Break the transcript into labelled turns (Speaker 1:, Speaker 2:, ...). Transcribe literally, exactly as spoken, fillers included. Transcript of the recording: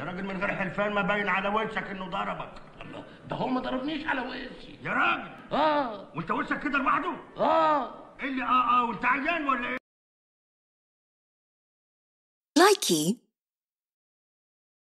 Speaker 1: يا راجل من غير حلفان ما باين على وشك انه ضربك.
Speaker 2: الله، ده هو ما ضربنيش على وشي
Speaker 1: يا راجل.
Speaker 2: اه
Speaker 1: وانت وشك كده لوحده؟
Speaker 2: اه
Speaker 1: ايه اللي اه اه وانت عيان ولا ايه؟
Speaker 3: لايكي